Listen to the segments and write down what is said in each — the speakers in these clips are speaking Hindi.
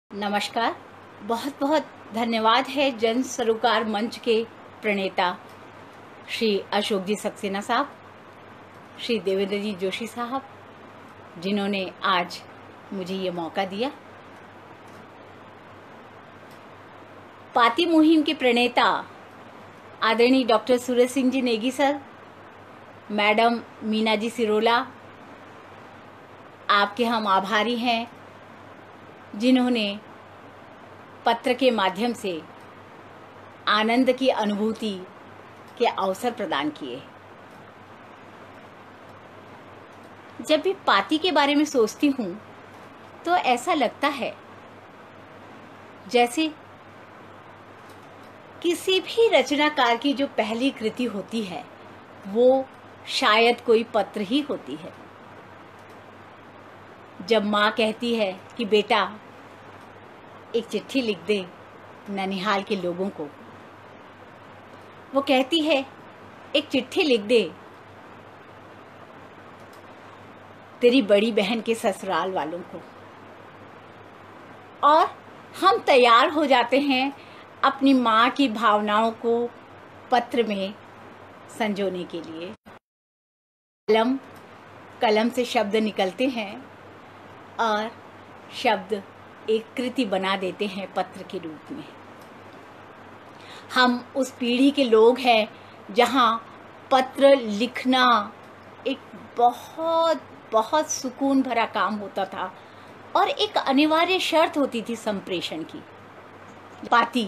नमस्कार। बहुत बहुत धन्यवाद है जन सरोकार मंच के प्रणेता श्री अशोक जी सक्सेना साहब, श्री देवेंद्र जी जोशी साहब, जिन्होंने आज मुझे ये मौका दिया। पाती मुहिम के प्रणेता आदरणीय doctor Suraj Singh ji Negi sir, madam Meena ji Sirola, आपके हम आभारी हैं जिन्होंने पत्र के माध्यम से आनंद की अनुभूति के अवसर प्रदान किए। जब भी पाती के बारे में सोचती हूँ तो ऐसा लगता है जैसे किसी भी रचनाकार की जो पहली कृति होती है वो शायद कोई पत्र ही होती है। जब माँ कहती है कि बेटा एक चिट्ठी लिख दे ननिहाल के लोगों को, वो कहती है एक चिट्ठी लिख दे तेरी बड़ी बहन के ससुराल वालों को, और हम तैयार हो जाते हैं अपनी माँ की भावनाओं को पत्र में संजोने के लिए। कलम से शब्द निकलते हैं और शब्द एक कृति बना देते हैं पत्र के रूप में। हम उस पीढ़ी के लोग हैं जहाँ पत्र लिखना एक बहुत बहुत सुकून भरा काम होता था और एक अनिवार्य शर्त होती थी संप्रेषण की। पाती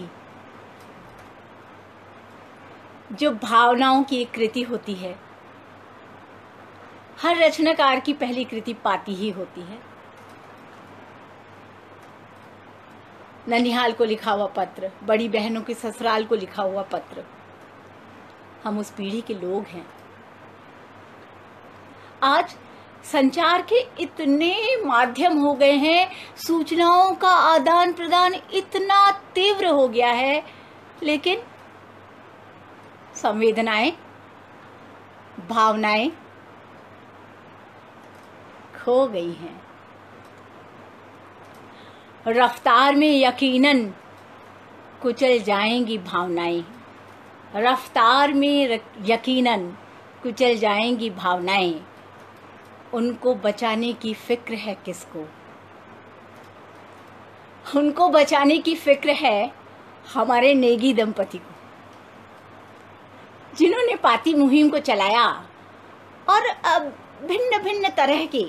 जो भावनाओं की एक कृति होती है, हर रचनाकार की पहली कृति पाती ही होती है। ननिहाल को लिखा हुआ पत्र, बड़ी बहनों के ससुराल को लिखा हुआ पत्र, हम उस पीढ़ी के लोग हैं। आज संचार के इतने माध्यम हो गए हैं, सूचनाओं का आदान प्रदान इतना तीव्र हो गया है, लेकिन संवेदनाएं, भावनाएं खो गई हैं। रफ्तार में यकीनन कुचल जाएंगी भावनाएं, रफ्तार में यकीनन कुचल जाएंगी भावनाएं, उनको बचाने की फिक्र है किसको? उनको बचाने की फिक्र है हमारे नेगी दंपति को, जिन्होंने पाती मुहिम को चलाया और अब भिन्न भिन्न तरह के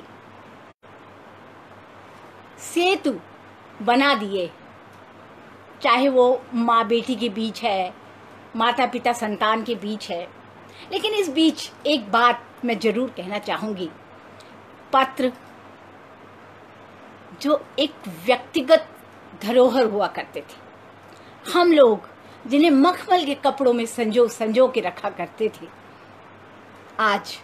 सेतु बना दिए, चाहे वो माँ बेटी के बीच है, माता पिता संतान के बीच है। लेकिन इस बीच एक बात मैं जरूर कहना चाहूंगी, पत्र जो एक व्यक्तिगत धरोहर हुआ करते थे, हम लोग जिन्हें मखमल के कपड़ों में संजो के रखा करते थे, आज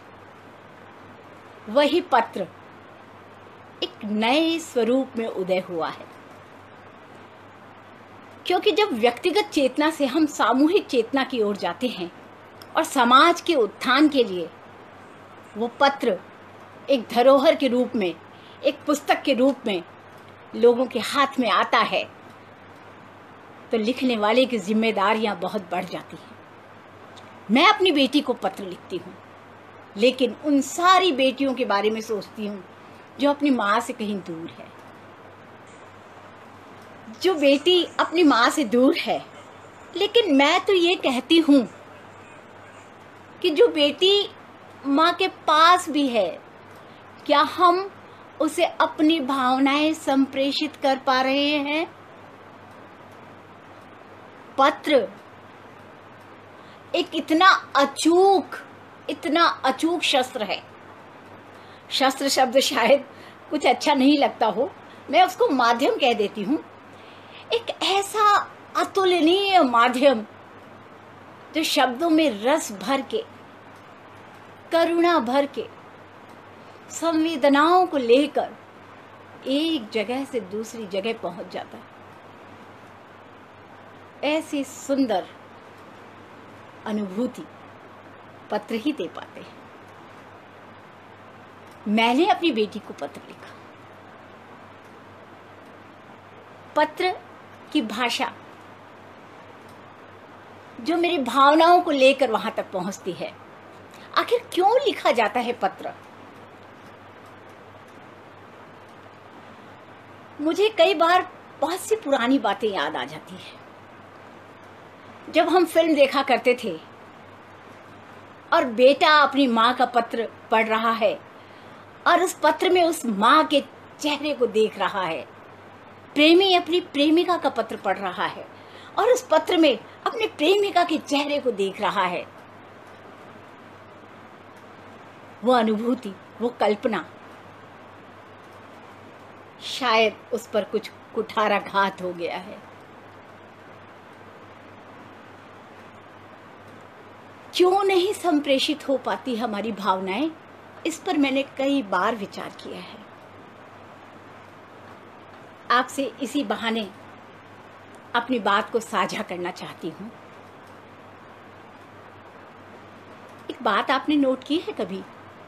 वही पत्र एक नए स्वरूप में उदय हुआ है। क्योंकि जब व्यक्तिगत चेतना से हम सामूहिक चेतना की ओर जाते हैं और समाज के उत्थान के लिए वो पत्र एक धरोहर के रूप में, एक पुस्तक के रूप में लोगों के हाथ में आता है, तो लिखने वाले की जिम्मेदारियां बहुत बढ़ जाती हैं। मैं अपनी बेटी को पत्र लिखती हूँ, लेकिन उन सारी बेटियों के बारे में सोचती हूँ जो अपनी माँ से कहीं दूर है। जो बेटी अपनी माँ से दूर है, लेकिन मैं तो ये कहती हूँ कि जो बेटी माँ के पास भी है, क्या हम उसे अपनी भावनाएं संप्रेषित कर पा रहे हैं? पत्र एक इतना अचूक शस्त्र है। शस्त्र शब्द शायद कुछ अच्छा नहीं लगता हो, मैं उसको माध्यम कह देती हूँ। एक ऐसा अतुलनीय माध्यम जो शब्दों में रस भर के, करुणा भर के, संवेदनाओं को लेकर एक जगह से दूसरी जगह पहुंच जाता है। ऐसी सुंदर अनुभूति पत्र ही दे पाते हैं। मैंने अपनी बेटी को पत्र लिखा, पत्र की भाषा जो मेरी भावनाओं को लेकर वहां तक पहुंचती है। आखिर क्यों लिखा जाता है पत्र? मुझे कई बार बहुत सी पुरानी बातें याद आ जाती है। जब हम फिल्म देखा करते थे और बेटा अपनी माँ का पत्र पढ़ रहा है और उस पत्र में उस माँ के चेहरे को देख रहा है, प्रेमी अपनी प्रेमिका का पत्र पढ़ रहा है और उस पत्र में अपने प्रेमिका के चेहरे को देख रहा है, वो अनुभूति, वो कल्पना, शायद उस पर कुछ कुठाराघात हो गया है। क्यों नहीं संप्रेषित हो पाती हमारी भावनाएं, इस पर मैंने कई बार विचार किया है। आपसे इसी बहाने अपनी बात को साझा करना चाहती हूं। एक बात आपने नोट की है कभी?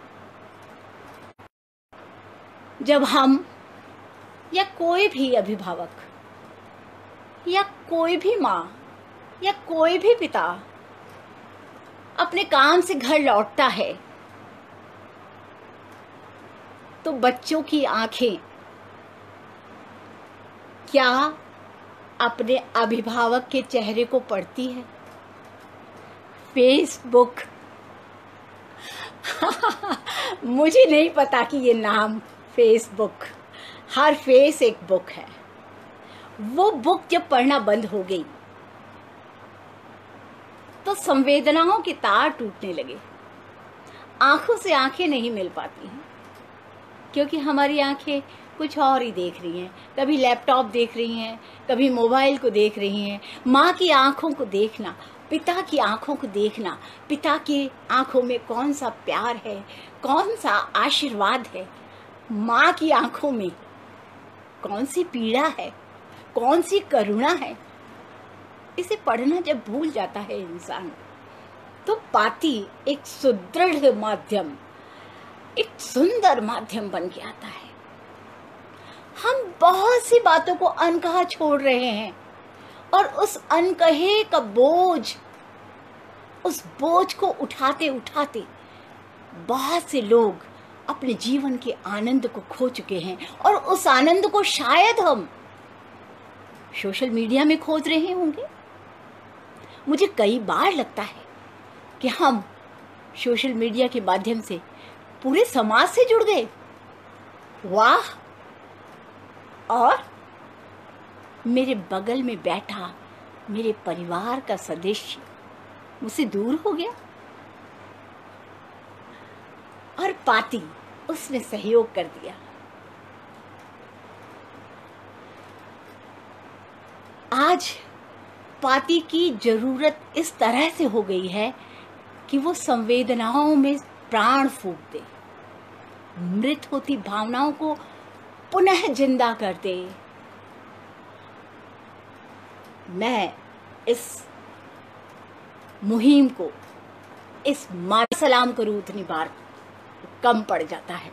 जब हम या कोई भी अभिभावक या कोई भी माँ या कोई भी पिता अपने काम से घर लौटता है तो बच्चों की आंखें क्या अपने अभिभावक के चेहरे को पढ़ती है? फेसबुक मुझे नहीं पता कि ये नाम फेसबुक, हर फेस एक बुक है। वो बुक जब पढ़ना बंद हो गई तो संवेदनाओं के तार टूटने लगे। आंखों से आंखें नहीं मिल पाती हैं क्योंकि हमारी आंखें कुछ और ही देख रही हैं। कभी लैपटॉप देख रही हैं, कभी मोबाइल को देख रही हैं। माँ की आंखों को देखना, पिता की आंखों को देखना, पिता की आंखों में कौन सा प्यार है, कौन सा आशीर्वाद है, माँ की आंखों में कौन सी पीड़ा है, कौन सी करुणा है, इसे पढ़ना जब भूल जाता है इंसान तो पाती एक सुदृढ़ माध्यम, एक सुंदर माध्यम बन के आता है। हम बहुत सी बातों को अनकहा छोड़ रहे हैं और उस अनकहे का बोझ, उस बोझ को उठाते उठाते बहुत से लोग अपने जीवन के आनंद को खो चुके हैं और उस आनंद को शायद हम सोशल मीडिया में खोज रहे होंगे। मुझे कई बार लगता है कि हम सोशल मीडिया के माध्यम से पूरे समाज से जुड़ गए। वाह! और मेरे बगल में बैठा मेरे परिवार का सदस्य मुझसे दूर हो गया और पाती उसने सहयोग कर दिया। आज पाती की जरूरत इस तरह से हो गई है कि वो संवेदनाओं में प्राण फूंक दे, मृत होती भावनाओं को पुनः जिंदा कर दे। मैं इस मुहिम को, इस माँ सलाम करूं उतनी बार कम पड़ जाता है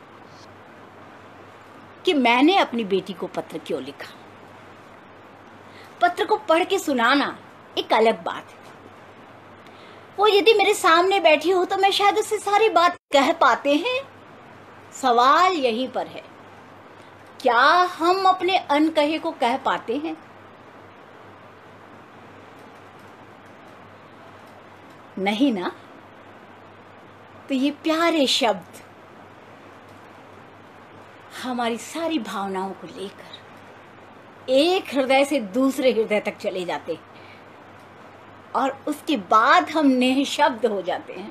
कि मैंने अपनी बेटी को पत्र क्यों लिखा। पत्र को पढ़ के सुनाना एक अलग बात है। वो यदि मेरे सामने बैठी हो तो मैं शायद उससे सारी बात कह पाते हैं। सवाल यहीं पर है, क्या हम अपने अनकहे को कह पाते हैं? नहीं ना। तो ये प्यारे शब्द हमारी सारी भावनाओं को लेकर एक हृदय से दूसरे हृदय तक चले जाते और उसके बाद हम निःशब्द हो जाते हैं।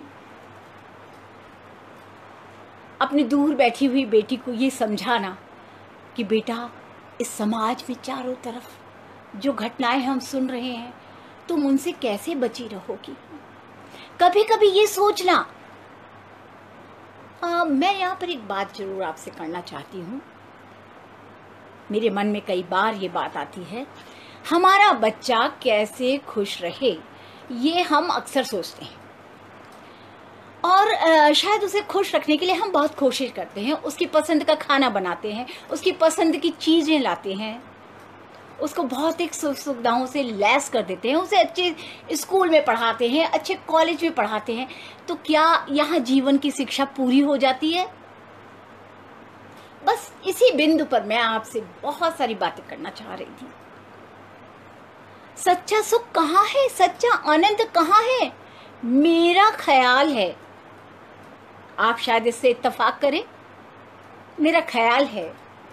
अपनी दूर बैठी हुई बेटी को ये समझाना कि बेटा, इस समाज में चारों तरफ जो घटनाएं हम सुन रहे हैं तुम उनसे कैसे बची रहोगी। कभी कभी ये सोचना। मैं यहाँ पर एक बात जरूर आपसे करना चाहती हूँ। मेरे मन में कई बार ये बात आती है, हमारा बच्चा कैसे खुश रहे, ये हम अक्सर सोचते हैं और शायद उसे खुश रखने के लिए हम बहुत कोशिश करते हैं। उसकी पसंद का खाना बनाते हैं, उसकी पसंद की चीज़ें लाते हैं उसको भौतिक सुख सुविधाओं से लैस कर देते हैं, उसे अच्छे स्कूल में पढ़ाते हैं, अच्छे कॉलेज में पढ़ाते हैं, तो क्या यहाँ जीवन की शिक्षा पूरी हो जाती है? बस इसी बिंदु पर मैं आपसे बहुत सारी बातें करना चाह रही थी। सच्चा सुख कहाँ है, सच्चा आनंद कहाँ है? मेरा ख्याल है, आप शायद इससे इत्तेफाक करें, मेरा ख्याल है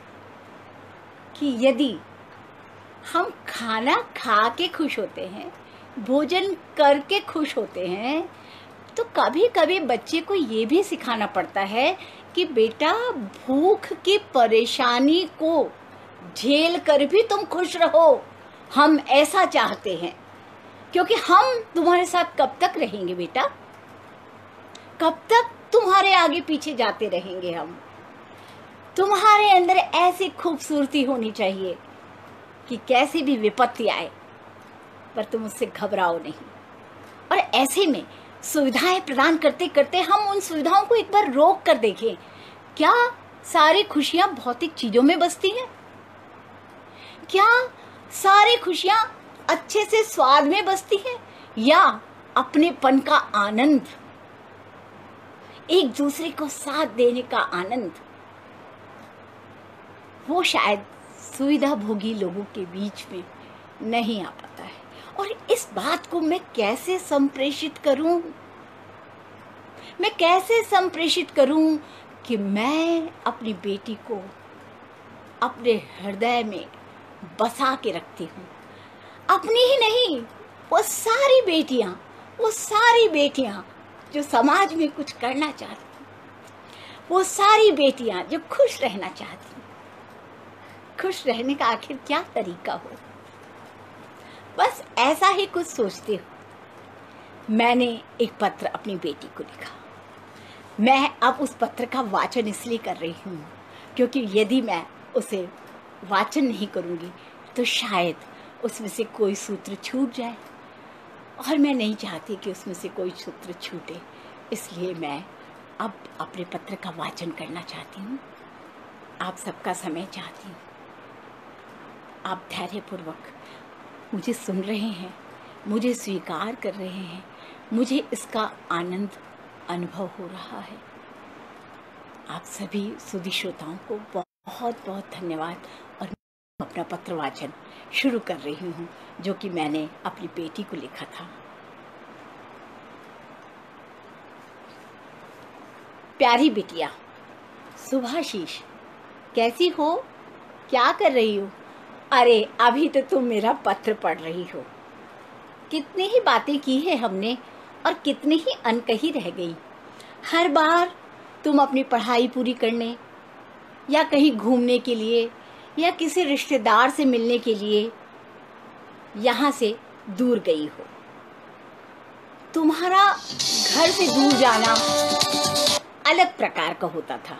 कि यदि हम खाना खा के खुश होते हैं, भोजन करके खुश होते हैं, तो कभी कभी बच्चे को ये भी सिखाना पड़ता है कि बेटा भूख की परेशानी को झेल कर भी तुम खुश रहो, हम ऐसा चाहते हैं। क्योंकि हम तुम्हारे साथ कब तक रहेंगे बेटा, कब तक तुम्हारे आगे पीछे जाते रहेंगे हम? तुम्हारे अंदर ऐसी खूबसूरती होनी चाहिए कि कैसी भी विपत्ति आए पर तुम उससे घबराओ नहीं। और ऐसे में सुविधाएं प्रदान करते करते हम उन सुविधाओं को एक बार रोक कर देखें। क्या सारी खुशियां भौतिक चीजों में बसती हैं? क्या सारी खुशियां अच्छे से स्वाद में बसती हैं, या अपनेपन का आनंद, एक दूसरे को साथ देने का आनंद? वो शायद सुविधा भोगी लोगों के बीच में नहीं आ पाता है। और इस बात को मैं कैसे संप्रेषित करूं? मैं कैसे संप्रेषित करूं कि मैं अपनी बेटी को अपने हृदय में बसा के रखती हूँ। अपनी ही नहीं, वो सारी बेटियां जो समाज में कुछ करना चाहती हैं, वो सारी बेटियां जो खुश रहना चाहती हैं। खुश रहने का आखिर क्या तरीका हो? बस ऐसा ही कुछ सोचती हूँ। मैंने एक पत्र अपनी बेटी को लिखा। मैं अब उस पत्र का वाचन इसलिए कर रही हूँ क्योंकि यदि मैं उसे वाचन नहीं करूँगी तो शायद उसमें से कोई सूत्र छूट जाए, और मैं नहीं चाहती कि उसमें से कोई सूत्र छूटे। इसलिए मैं अब अपने पत्र का वाचन करना चाहती हूँ। आप सबका समय चाहती हूँ। आप धैर्यपूर्वक मुझे सुन रहे हैं, मुझे स्वीकार कर रहे हैं, मुझे इसका आनंद अनुभव हो रहा है। आप सभी सुधी श्रोताओं को बहुत बहुत धन्यवाद। और मैं अपना पत्र वाचन शुरू कर रही हूँ जो कि मैंने अपनी बेटी को लिखा था। प्यारी बिटिया, सुभाशीष, कैसी हो? क्या कर रही हो? अरे अभी तो तुम मेरा पत्र पढ़ रही हो। कितनी ही बातें की है हमने और कितनी ही अनकही रह गई। हर बार तुम अपनी पढ़ाई पूरी करने या कहीं घूमने के लिए या किसी रिश्तेदार से मिलने के लिए यहाँ से दूर गई हो। तुम्हारा घर से दूर जाना अलग प्रकार का होता था,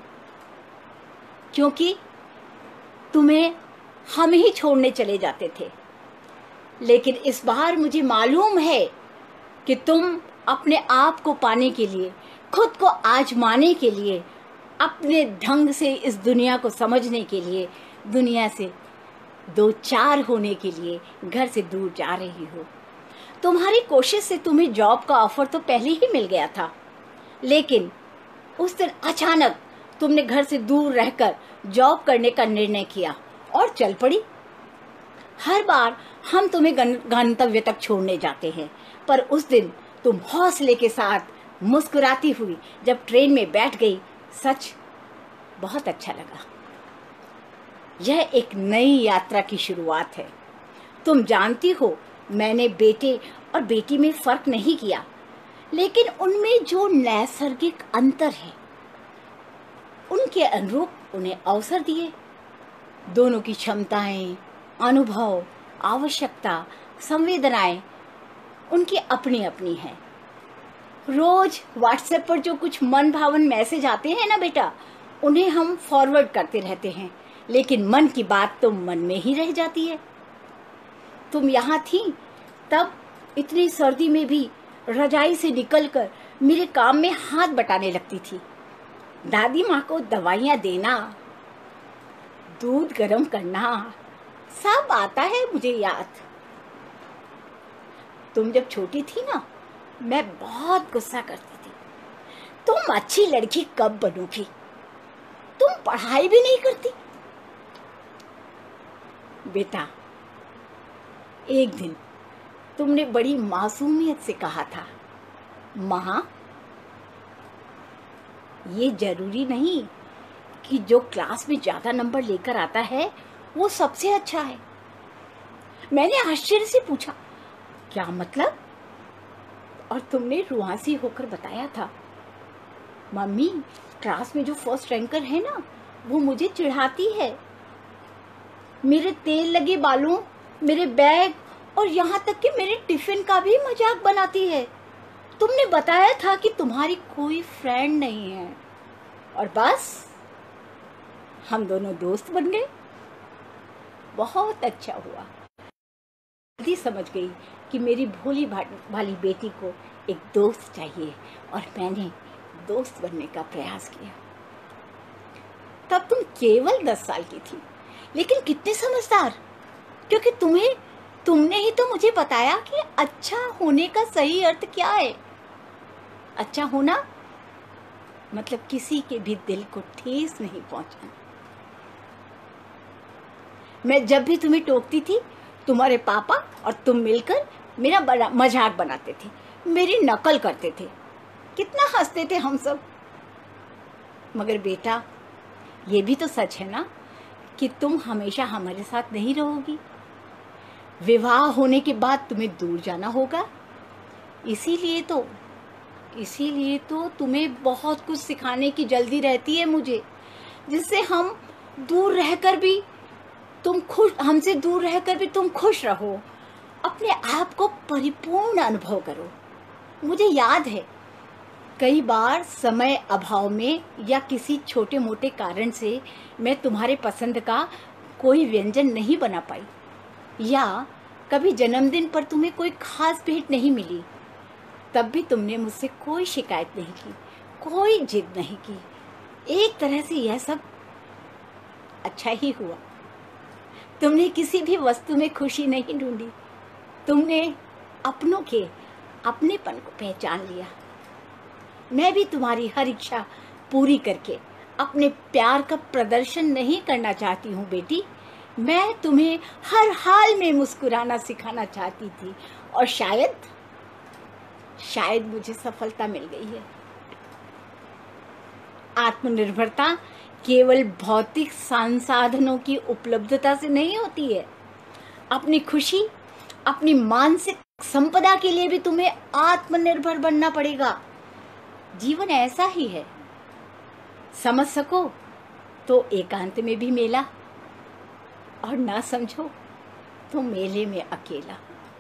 क्योंकि तुम्हें हम ही छोड़ने चले जाते थे। लेकिन इस बार मुझे मालूम है कि तुम अपने आप को पाने के लिए, खुद को आजमाने के लिए, अपने ढंग से इस दुनिया को समझने के लिए, दुनिया से दो चार होने के लिए घर से दूर जा रही हो। तुम्हारी कोशिश से तुम्हें जॉब का ऑफर तो पहले ही मिल गया था, लेकिन उस दिन अचानक तुमने घर से दूर रहकर जॉब करने का निर्णय किया और चल पड़ी। हर बार हम तुम्हें गंतव्य तक छोड़ने जाते हैं, पर उस दिन तुम हौसले के साथ मुस्कुराती हुई जब ट्रेन में बैठ गई, सच बहुत अच्छा लगा। यह एक नई यात्रा की शुरुआत है। तुम जानती हो, मैंने बेटे और बेटी में फर्क नहीं किया, लेकिन उनमें जो नैसर्गिक अंतर है उनके अनुरूप उन्हें अवसर दिए। दोनों की क्षमताएं, अनुभव, आवश्यकता, संवेदनाएं उनकी अपनी अपनी हैं। रोज व्हाट्सएप पर जो कुछ मन भावन मैसेज आते हैं ना बेटा, उन्हें हम फॉरवर्ड करते रहते हैं, लेकिन मन की बात तो मन में ही रह जाती है। तुम यहाँ थी तब इतनी सर्दी में भी रजाई से निकलकर मेरे काम में हाथ बटाने लगती थी। दादी माँ को दवाइयाँ देना, दूध गर्म करना, सब आता है मुझे याद। तुम जब छोटी थी ना, मैं बहुत गुस्सा करती थी। तुम अच्छी लड़की कब बनोगी? तुम पढ़ाई भी नहीं करती। बेटा, एक दिन तुमने बड़ी मासूमियत से कहा था, माँ, ये जरूरी नहीं कि जो क्लास में ज्यादा नंबर लेकर आता है वो सबसे अच्छा है। मैंने आश्चर्य से पूछा, क्या मतलब? और तुमने रुआसी होकर बताया था, मम्मी, क्लास में जो फर्स्ट रैंकर है ना, वो मुझे चिढ़ाती है। मेरे तेल लगे बालों, मेरे बैग और यहाँ तक कि मेरे टिफिन का भी मजाक बनाती है। तुमने बताया था कि तुम्हारी कोई फ्रेंड नहीं है, और बस हम दोनों दोस्त बन गए। बहुत अच्छा हुआ। जल्दी समझ गई कि मेरी भोली भाली बेटी को एक दोस्त चाहिए, और मैंने दोस्त बनने का प्रयास किया। तब तुम केवल 10 साल की थी, लेकिन कितने समझदार, क्योंकि तुमने ही तो मुझे बताया कि अच्छा होने का सही अर्थ क्या है। अच्छा होना मतलब किसी के भी दिल को ठेस नहीं पहुंचाना। मैं जब भी तुम्हें टोकती थी, तुम्हारे पापा और तुम मिलकर मेरा बड़ा मजाक बनाते थे, मेरी नकल करते थे। कितना हंसते थे हम सब। मगर बेटा, ये भी तो सच है ना कि तुम हमेशा हमारे साथ नहीं रहोगी। विवाह होने के बाद तुम्हें दूर जाना होगा। इसीलिए तो तुम्हें बहुत कुछ सिखाने की जल्दी रहती है मुझे, जिससे हमसे दूर रहकर भी तुम खुश रहो, अपने आप को परिपूर्ण अनुभव करो। मुझे याद है, कई बार समय अभाव में या किसी छोटे मोटे कारण से मैं तुम्हारे पसंद का कोई व्यंजन नहीं बना पाई, या कभी जन्मदिन पर तुम्हें कोई खास भेंट नहीं मिली, तब भी तुमने मुझसे कोई शिकायत नहीं की, कोई जिद नहीं की। एक तरह से यह सब अच्छा ही हुआ। तुमने किसी भी वस्तु में खुशी नहीं ढूंढी, तुमने अपनों के अपनेपन को पहचान लिया। मैं भी तुम्हारी हर इच्छा पूरी करके अपने प्यार का प्रदर्शन नहीं करना चाहती हूँ बेटी। मैं तुम्हें हर हाल में मुस्कुराना सिखाना चाहती थी, और शायद मुझे सफलता मिल गई है। आत्मनिर्भरता केवल भौतिक संसाधनों की उपलब्धता से नहीं होती है। अपनी खुशी, अपनी मानसिक संपदा के लिए भी तुम्हें आत्मनिर्भर बनना पड़ेगा। जीवन ऐसा ही है, समझ सको तो एकांत में भी मेला, और ना समझो तो मेले में अकेला।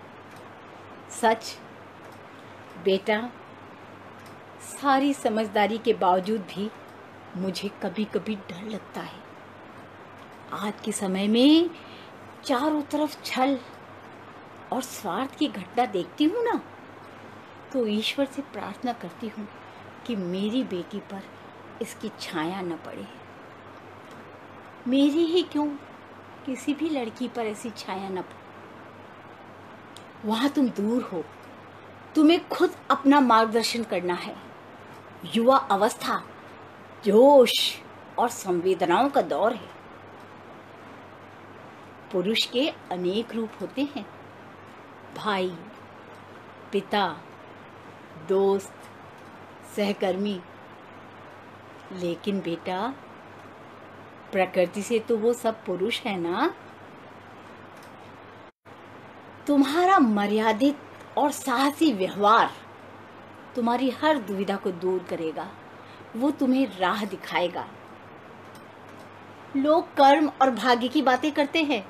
सच बेटा, सारी समझदारी के बावजूद भी मुझे कभी कभी डर लगता है। आज के समय में चारों तरफ छल और स्वार्थ की घटना देखती हूँ ना, तो ईश्वर से प्रार्थना करती हूँ कि मेरी बेटी पर इसकी छाया न पड़े। मेरी ही क्यों, किसी भी लड़की पर ऐसी छाया न पड़े। वहां तुम दूर हो, तुम्हें खुद अपना मार्गदर्शन करना है। युवा अवस्था जोश और संवेदनाओं का दौर है। पुरुष के अनेक रूप होते हैं, भाई, पिता, दोस्त, सहकर्मी। लेकिन बेटा, प्रकृति से तो वो सब पुरुष है ना। तुम्हारा मर्यादित और साहसी व्यवहार तुम्हारी हर दुविधा को दूर करेगा, वो तुम्हें राह दिखाएगा। लोग कर्म और भाग्य की बातें करते हैं,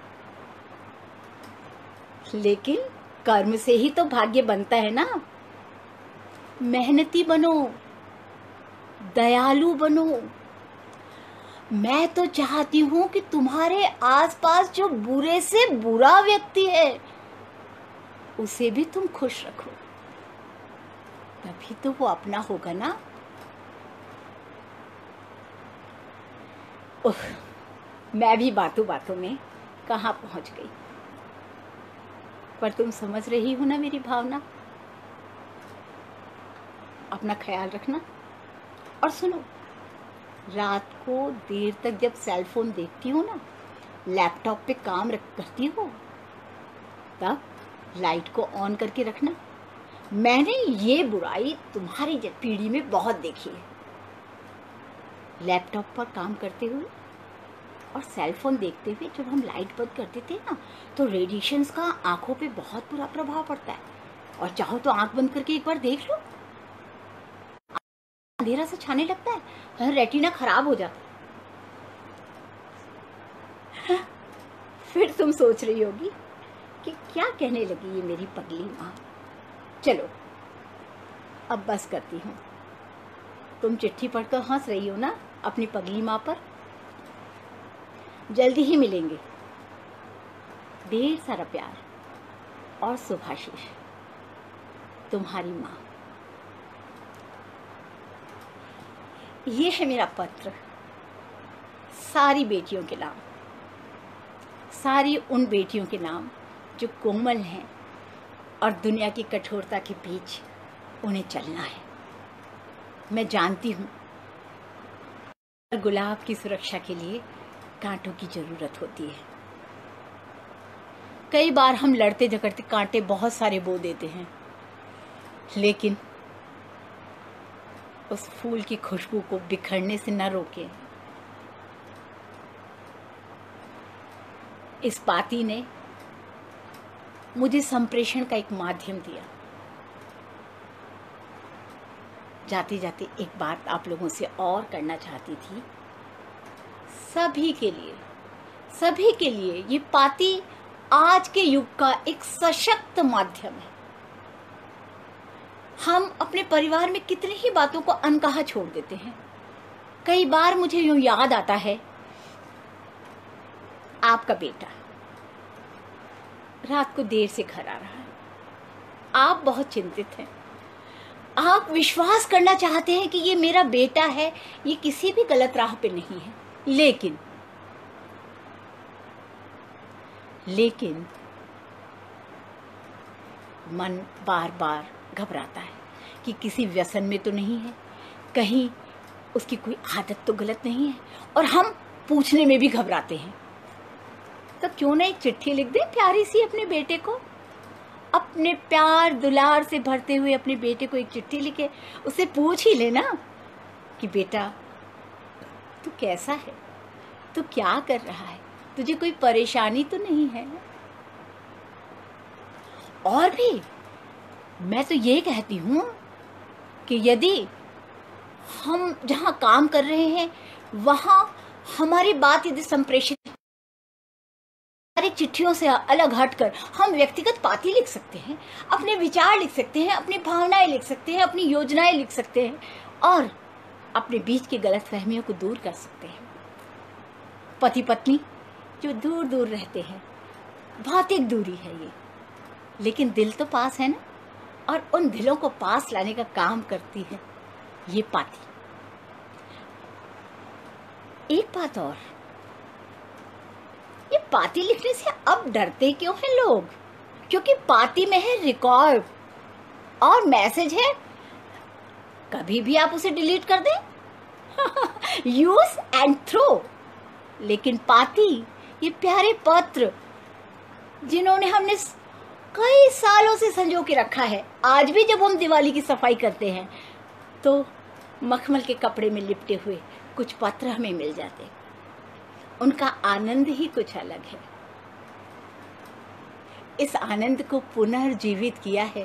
लेकिन कर्म से ही तो भाग्य बनता है ना। मेहनती बनो, दयालु बनो। मैं तो चाहती हूं कि तुम्हारे आसपास जो बुरे से बुरा व्यक्ति है, उसे भी तुम खुश रखो, तभी तो वो अपना होगा ना। मैं भी बातों बातों में कहाँ पहुंच गई। पर तुम समझ रही हो ना मेरी भावना। अपना ख्याल रखना। और सुनो, रात को देर तक जब सेल फोन देखती हो ना, लैपटॉप पे काम करती हो, तब लाइट को ऑन करके रखना। मैंने ये बुराई तुम्हारी पीढ़ी में बहुत देखी है। लैपटॉप पर काम करते हुए और सेल फोन देखते हुए जब हम लाइट बंद करते थे ना, तो रेडिएशंस का आंखों पे बहुत बुरा प्रभाव पड़ता है। और चाहो तो आंख बंद करके एक बार देख लो, अंधेरा सा छाने लगता है, रेटिना खराब हो जाता है। फिर तुम सोच रही होगी कि क्या कहने लगी ये मेरी पगली माँ। चलो अब बस करती हूँ। तुम चिट्ठी पढ़कर हंस रही हो ना अपनी पगली माँ पर। जल्दी ही मिलेंगे। ढेर सारा प्यार और शुभाशीष, तुम्हारी माँ। ये है मेरा पत्र सारी बेटियों के नाम, सारी उन बेटियों के नाम जो कोमल हैं और दुनिया की कठोरता के बीच उन्हें चलना है। मैं जानती हूँ गुलाब की सुरक्षा के लिए कांटों की जरूरत होती है। कई बार हम लड़ते झगड़ते कांटे बहुत सारे बो देते हैं, लेकिन उस फूल की खुशबू को बिखरने से न रोके। इस पाती ने मुझे संप्रेषण का एक माध्यम दिया। जाते जाते एक बात आप लोगों से और करना चाहती थी। सभी के लिए ये पाती आज के युग का एक सशक्त माध्यम है। हम अपने परिवार में कितनी ही बातों को अनकहा छोड़ देते हैं। कई बार मुझे यूं याद आता है, आपका बेटा रात को देर से घर आ रहा है। आप बहुत चिंतित हैं। आप विश्वास करना चाहते हैं कि ये मेरा बेटा है, ये किसी भी गलत राह पे नहीं है। लेकिन मन बार बार घबराता है कि किसी व्यसन में तो नहीं है, कहीं उसकी कोई आदत तो गलत नहीं है। और हम पूछने में भी घबराते हैं। तो क्यों ना एक चिट्ठी लिख दे प्यारी सी अपने बेटे को। अपने प्यार दुलार से भरते हुए अपने बेटे को एक चिट्ठी लिखे, उससे पूछ ही लेना कि बेटा तू कैसा है, तू क्या कर रहा है, तुझे कोई परेशानी तो नहीं है। और भी मैं तो ये कहती हूँ कि यदि हम जहाँ काम कर रहे हैं वहाँ हमारी बात यदि संप्रेषित सारी चिट्ठियों से अलग हटकर हम व्यक्तिगत पाती लिख सकते हैं, अपने विचार लिख सकते हैं, अपनी भावनाएं लिख सकते हैं, अपनी योजनाएं लिख सकते हैं और अपने बीच की गलतफहमियों को दूर कर सकते हैं। पति पत्नी जो दूर दूर रहते हैं, भौतिक दूरी है ये, लेकिन दिल तो पास है ना, और उन दिलों को पास लाने का काम करती है ये पाती। एक बात और, ये पाती लिखने से अब डरते क्यों हैं लोग? क्योंकि पाती में है रिकॉर्ड और मैसेज है, कभी भी आप उसे डिलीट कर दें। Use and throw. लेकिन पाती, ये प्यारे पत्र जिन्होंने हमने कई सालों से संजो के रखा है, आज भी जब हम दिवाली की सफाई करते हैं तो मखमल के कपड़े में लिपटे हुए कुछ पत्र हमें मिल जाते हैं। उनका आनंद ही कुछ अलग है। इस आनंद को पुनर्जीवित किया है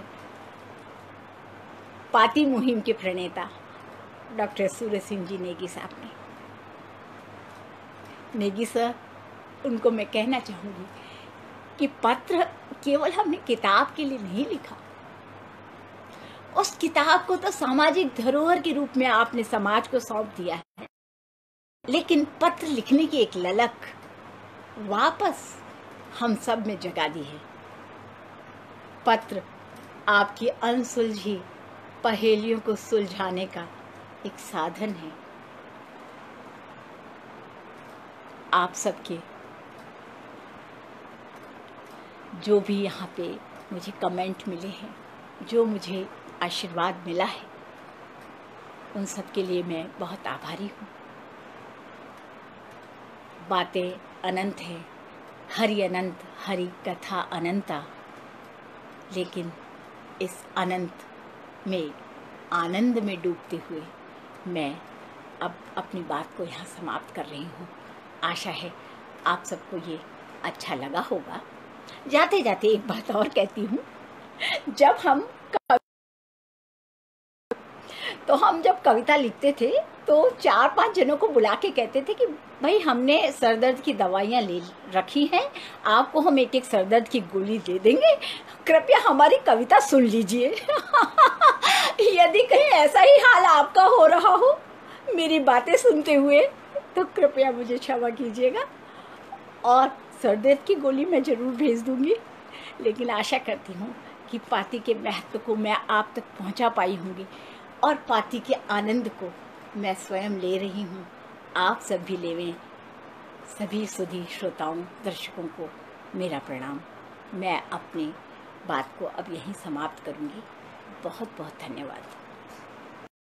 पाती मुहिम के प्रणेता डॉक्टर सूरज सिंह जी नेगी साहब ने। नेगी सर, उनको मैं कहना चाहूँगी कि पत्र केवल हमने किताब के लिए नहीं लिखा, उस किताब को तो सामाजिक धरोहर के रूप में आपने समाज को सौंप दिया है, लेकिन पत्र लिखने की एक ललक वापस हम सब में जगा दी है। पत्र आपकी अनसुलझी पहेलियों को सुलझाने का एक साधन है। आप सबके जो भी यहाँ पे मुझे कमेंट मिले हैं, जो मुझे आशीर्वाद मिला है, उन सब के लिए मैं बहुत आभारी हूँ। बातें अनंत हैं, हरि अनंत, हरि कथा अनंता, लेकिन इस अनंत में आनंद में डूबते हुए मैं अब अपनी बात को यहाँ समाप्त कर रही हूँ। आशा है आप सबको ये अच्छा लगा होगा। जाते जाते एक बात और कहती हूँ, जब कविता लिखते थे तो 4-5 जनों को बुला के कहते थे कि भाई हमने सरदर्द की दवाइयाँ ले रखी हैं, आपको हम एक सरदर्द की गोली दे देंगे, कृपया हमारी कविता सुन लीजिए। यदि कहीं ऐसा ही हाल आपका हो रहा हो मेरी बातें सुनते हुए, तो कृपया मुझे क्षमा कीजिएगा, और सरदर्द की गोली मैं ज़रूर भेज दूँगी। लेकिन आशा करती हूँ कि पाती के महत्व को मैं आप तक पहुँचा पाई होंगी, और पाती के आनंद को मैं स्वयं ले रही हूँ, आप सब भी लेवें। सभी सुधी श्रोताओं, दर्शकों को मेरा प्रणाम। मैं अपनी बात को अब यहीं समाप्त करूँगी। बहुत बहुत धन्यवाद।